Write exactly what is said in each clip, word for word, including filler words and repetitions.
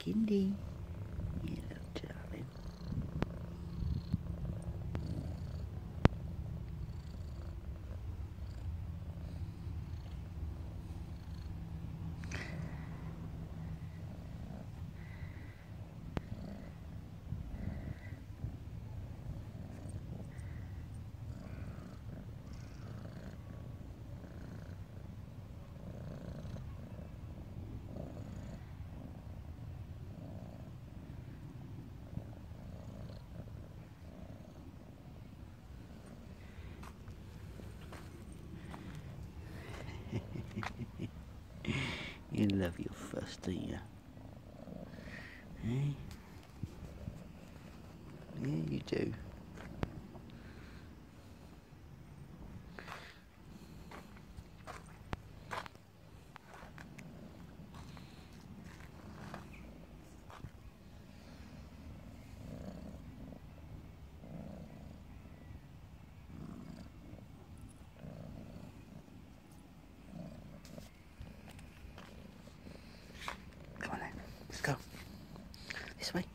Kindy. You little darling. You love your fuss, don't you? Eh? Yeah, you do. Come on then, let's go. This way.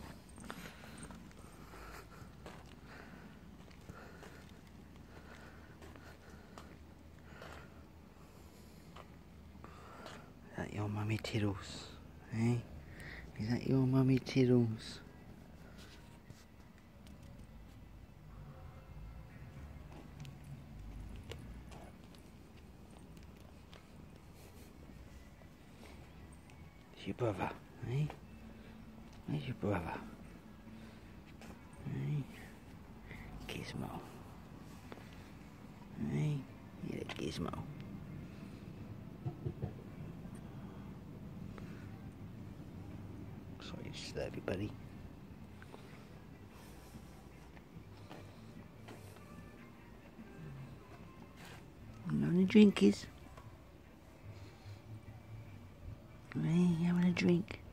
Is that your mummy Tiddles? Eh? Is that your mummy Tiddles? It's your brother, eh? Where's your brother? Eh? Gizmo. Eh? You're a Gizmo. Sorry to disturb you, buddy. You having a drink, is? Hey, you having a drink?